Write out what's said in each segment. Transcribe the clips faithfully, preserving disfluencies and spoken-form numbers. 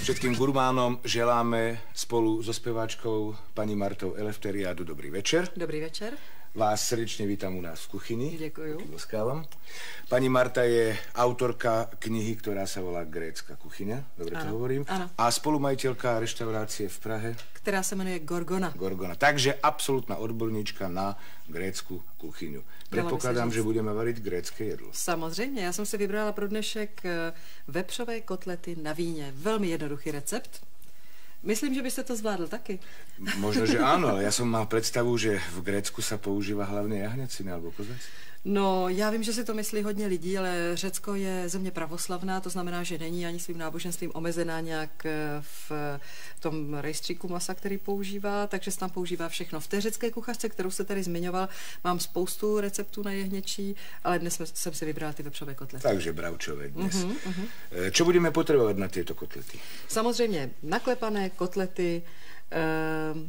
Všetkým gurmánom želáme spolu so speváčkou pani Martou Eleftheriádou dobrý večer. Dobrý večer. Vás srdečne vítam u nás v kuchyni. Ďakujem. Pani Marta je autorka knihy, ktorá sa volá Grécka kuchyňa. Dobre to hovorím? Áno. A spolumajiteľka reštaurácie v Prahe, ktorá sa menuje Gorgona. Gorgona. Takže absolútna odborníčka na grécku kuchyňu. Predpokladám, že budeme variť grécké jedlo. Samozřejmě. Já jsem si vybrala pro dnešek vepřové kotlety na víně. Velmi jednoduchý recept. Myslím, že byste to zvládl taky. Možno, že áno, ale ja som mal predstavu, že v Grécku sa používa hlavne jahňacina alebo kozac. No, já vím, že si to myslí hodně lidí, ale Řecko je země pravoslavná, to znamená, že není ani svým náboženstvím omezená nějak v tom rejstříku masa, který používá, takže se tam používá všechno. V té řecké kuchařce, kterou jste tady zmiňoval, mám spoustu receptů na jehněčí, ale dnes jsem si vybrala ty vepřové kotlety. Takže bravčové dnes. Uh-huh, uh-huh. Čo budeme potřebovat na tyto kotlety? Samozřejmě naklepané kotlety, uh,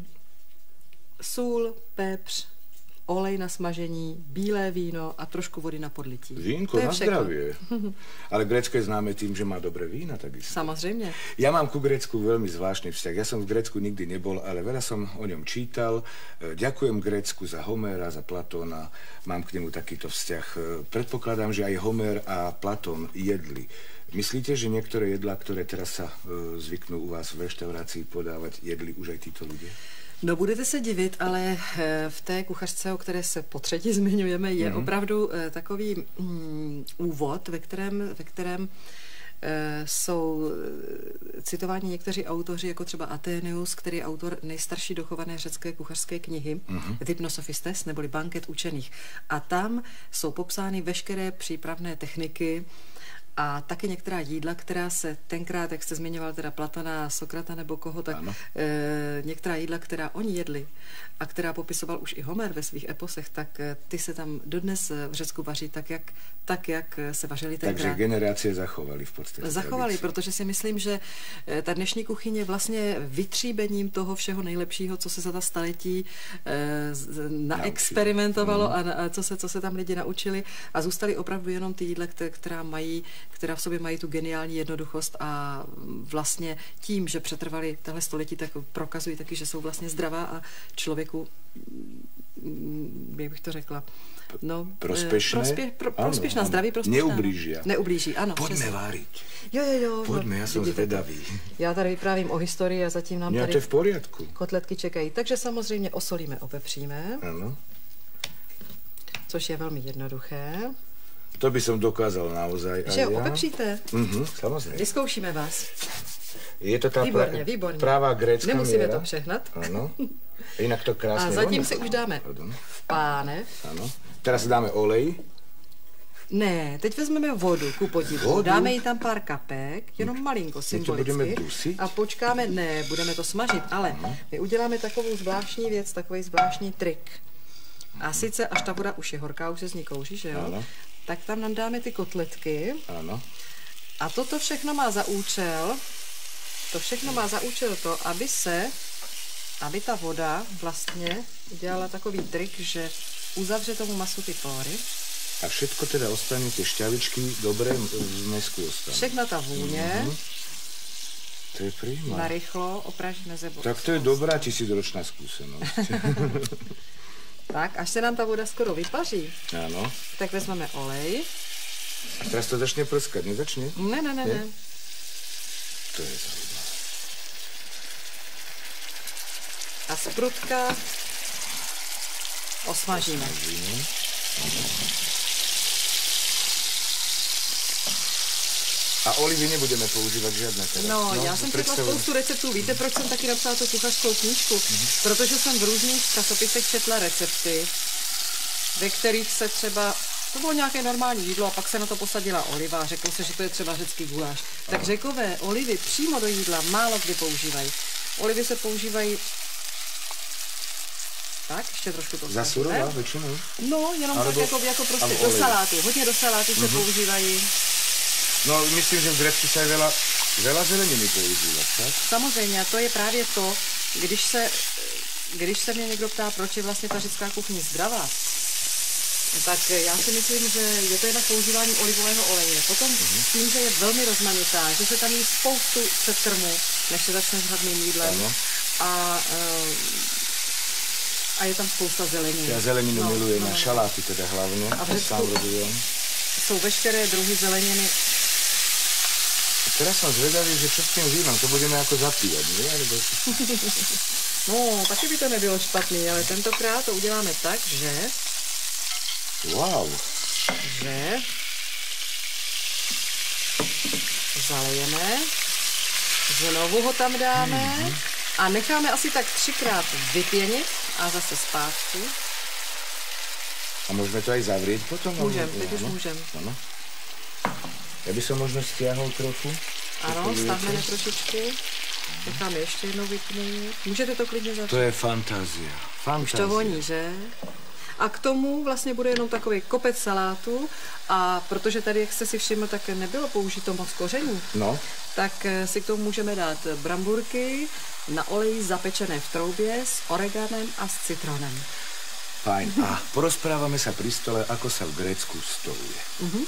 sůl, pepř, olej na smažení, bílé víno a trošku vody na podlití. Vínko na zdravie. Ale Grécko je známe tým, že má dobré vína, takisto. Samozřejmě. Ja mám ku Grécku veľmi zvláštny vzťah. Ja som v Grécku nikdy nebol, ale veľa som o ňom čítal. Ďakujem Grécku za Homéra, za Platóna. Mám k nemu takýto vzťah. Predpokladám, že aj Homér a Platón jedli. Myslíte, že niektoré jedlá, ktoré teraz sa zvyknú u vás v reštaurácii podávať, jedli už aj títo ľudia? No, budete se divit, ale v té kuchařce, o které se po třetí zmiňujeme, je mm-hmm. opravdu takový mm, úvod, ve kterém, ve kterém e, jsou citováni někteří autoři, jako třeba Athenius, který je autor nejstarší dochované řecké kuchařské knihy, mm-hmm. Hypnosophistes, neboli Banket učených. A tam jsou popsány veškeré přípravné techniky a taky některá jídla, která se tenkrát, jak jste zmiňoval teda Platona, Sokrata nebo koho, tak e, některá jídla, která oni jedli a která popisoval už i Homer ve svých eposech, tak e, ty se tam dodnes v Řecku vaří tak, jak, tak, jak se vařili tenkrát. Takže generácie zachovali v podstatě. Zachovali, protože si myslím, že ta dnešní kuchyně je vlastně vytříbením toho všeho nejlepšího, co se za ta staletí e, naexperimentovalo mm. a, a co, se, co se tam lidi naučili a zůstaly opravdu jenom ty jídla, která mají která v sobě mají tu geniální jednoduchost a vlastně tím, že přetrvali tahle století, tak prokazují taky, že jsou vlastně zdravá a člověku, jak bych to řekla, no, prospěšné, prospě, pro, prospěšná, ano, zdraví prospěšná. Neublíží. Neublíží, ano. Pojďme přesně. váriť. Jo, jo, jo. Pojďme, no, já jsem zvedavý. Já tady vyprávím o historii a zatím nám tady to je v poriadku. Kotletky čekají. Takže samozřejmě osolíme, opepříme. Ano. Což je velmi jednoduché. To by som dokázal naozaj. Že jo, opepříte? Mhm, samozřejmě. Vyzkoušíme vás. Je to ta výborně, pra výborně. Prává grécka Nemusíme měra. to přehnat. Ano. Jinak to krásně. A zatím voní. si už dáme Pardon. v pánev. Ano. Teraz dáme olej. Ne, teď vezmeme vodu, ku podivu. Vodu? Dáme jí tam pár kapek, jenom malinko, symbolicky. My to budeme dusit? A počkáme, ne, budeme to smažit, ale ano. My uděláme takovou zvláštní věc, takový zvláštní trik. A sice, až ta voda už je horká, už se z ní kouří, že jo? Ano. Tak tam nám dáme ty kotletky. Ano. A toto všechno má za účel, to všechno má za účel to, aby se, aby ta voda vlastně udělala takový trik, že uzavře tomu masu ty pory. A všetko teda ostane, tie šťavičky dobré v zmesku ostanú. Všechna ta vůně. Mm-hmm. To je príjma. Narychlo opražíme zebu. Tak to je dobrá tisícročná skúsenosť. Tak, až se nám ta voda skoro vypaří, Áno. tak vezmeme olej. A teraz to začne prskať, nezačne? Ne, ne, ne, ne. To je zaujímavé. A sprutka osmažíme. Osmažíme. A olivy nebudeme používat žádné teda. No, no, já jsem četla spoustu receptů. Víte, proč jsem taky napsala tu kuchařskou knížku? Mm-hmm. Protože jsem v různých časopisech četla recepty, ve kterých se třeba, to bylo nějaké normální jídlo a pak se na to posadila oliva a řeklo se, že to je třeba řecký guláš. Tak řekové olivy přímo do jídla málo kdy používají. Olivy se používají tak, ještě trošku to za surová většinou? No, jenom tak jako, jako prostě do salátu. Hodně do salátu se mm-hmm. používají. No, myslím, že v Grécku se veľa, veľa zeleniny používá, tak? Samozřejmě, a to je právě to, když se, když se mě někdo ptá, proč je vlastně ta řecká kuchyně zdravá, tak já si myslím, že je to jednak používání olivového oleje. Potom uh-huh. tím, že je velmi rozmanitá, že se tam jí spoustu předkrmů, než se začne s hlavním jídlem. Ano. A, a je tam spousta zeleniny. Já zeleninu no, miluji, no, na šaláty teda hlavně. A v Řecku jsou veškeré druhy zeleniny. Teraz som zvedavý, že čo s tým vínom, to budeme jako zapíjat, ne? No, taky by to nebylo špatný, ale tentokrát to uděláme tak, že... Wow. Že... Zalejeme. Znovu ho tam dáme. Mm-hmm. A necháme asi tak třikrát vypěnit a zase zpátky. A můžeme to aj zavrieť potom? Můžem, teď už můžem. Ano. Já bych se možno stiahol trochu. Ano, stavíme trošičku. Necháme ještě jednou vypnout. Můžete to klidně začít. To je fantázia. Fantázia. Už to voní, že? A k tomu vlastně bude jenom takový kopec salátu a protože tady, jak jste si všiml, tak nebylo použito moc koření, no. tak si k tomu můžeme dát bramburky na oleji zapečené v troubě s oreganem a s citronem. Fajn. A porozprávame sa pri stole, ako sa v Grécku stoluje. Uh-huh.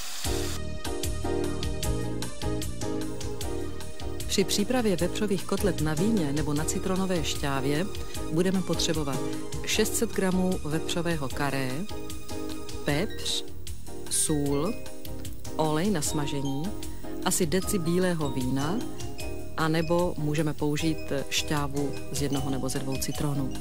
Při přípravě vepřových kotlet na víně nebo na citronové šťávě budeme potřebovat šest set gramů vepřového karé, pepř, sůl, olej na smažení, asi deci bílého vína, anebo můžeme použít šťávu z jednoho nebo ze dvou citronů.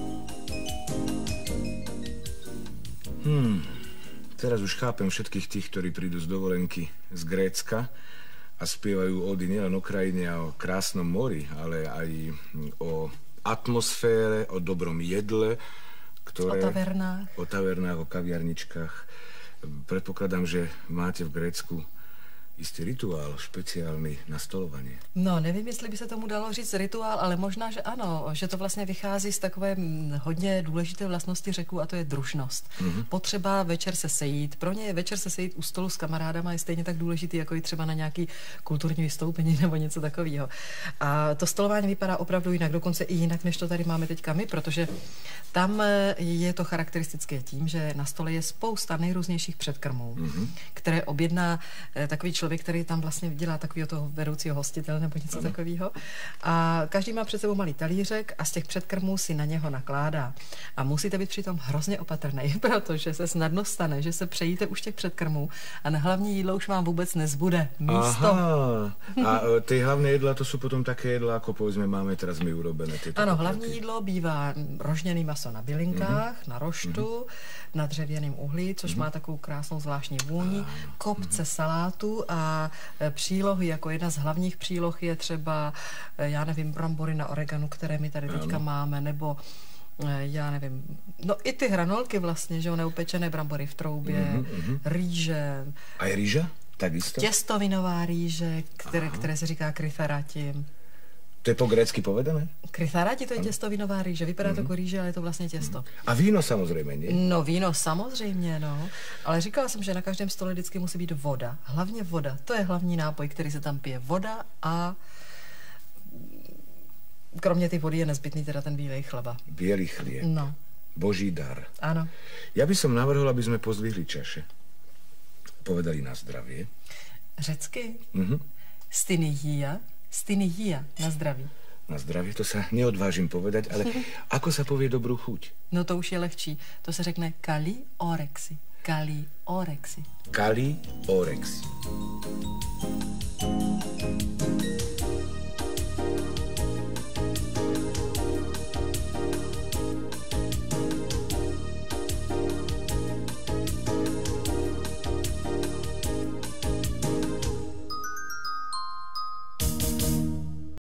Hmm, teraz už chápem všetkých tých, ktorí prídu z dovolenky z Grécka a spievajú ódy nielen o krajine a o krásnom mori, ale aj o atmosfére, o dobrom jedle, ktoré... O tavernách. O tavernách, o kaviarničkách. Predpokladám, že máte v Grécku jistý rituál špeciálny na stolovanie. No, nevím, jestli by se tomu dalo říct rituál, ale možná, že ano, že to vlastně vychází z takové hodně důležité vlastnosti Řeků a to je družnost. Mm-hmm. Potřeba večer se sejít. Pro ně je večer se sejít u stolu s kamarádama je stejně tak důležitý, jako i třeba na nějaký kulturní vystoupení nebo něco takového. A to stolování vypadá opravdu jinak, dokonce i jinak, než to tady máme teďka my, protože tam je to charakteristické tím, že na stole je spousta nejrůznějších předkrmů, mm-hmm. které objedná takový člověk, který tam vlastně dělá takového toho vedoucího hostitele nebo něco ano. takového. A každý má před sebou malý talířek a z těch předkrmů si na něho nakládá. A musíte být přitom hrozně opatrný, protože se snadno stane, že se přejíte už těch předkrmů a na hlavní jídlo už vám vůbec nezbude místo. Aha. A ty hlavné jedla, to jsou potom také jedla, jako povedzme máme teraz my urobené. Ano, hlavní jídlo bývá rožněný maso na bylinkách, mm-hmm. na roštu, mm-hmm. na dřevěném uhlí, což mm-hmm. má takovou krásnou zvláštní vůni, kopce mm-hmm. salátu a přílohy, jako jedna z hlavních příloh je třeba, já nevím, brambory na oreganu, které my tady teďka ano. máme, nebo já nevím, no i ty hranolky vlastně, že jo, neupečené brambory v troubě, mm-hmm. rýže. A je rýže? Tak jisto? Těstovinová rýže, které, které se říká kryferati. To je po grécky povedané? Kryferati, to je těstovinová rýže. Vypadá mm-hmm. to jako rýže, ale je to vlastně těsto. A víno samozřejmě, ne? No víno samozřejmě, no. Ale říkala jsem, že na každém stole vždycky musí být voda. Hlavně voda. To je hlavní nápoj, který se tam pije. Voda a kromě té vody je nezbytný teda ten bílej chleba. Bílý chlieb. No. Boží dar. Ano. Ja by som navrhol, aby sme pozdvihli čaše. Povedali na zdravie. Řecky? Mhm. Stynia. Stynia. Na zdraví. Na zdravie, to sa neodvážim povedať, ale ako sa povie dobrú chuť? No to už je lehčí. To se řekne kali orexi. Kali orexi. Kali orexi.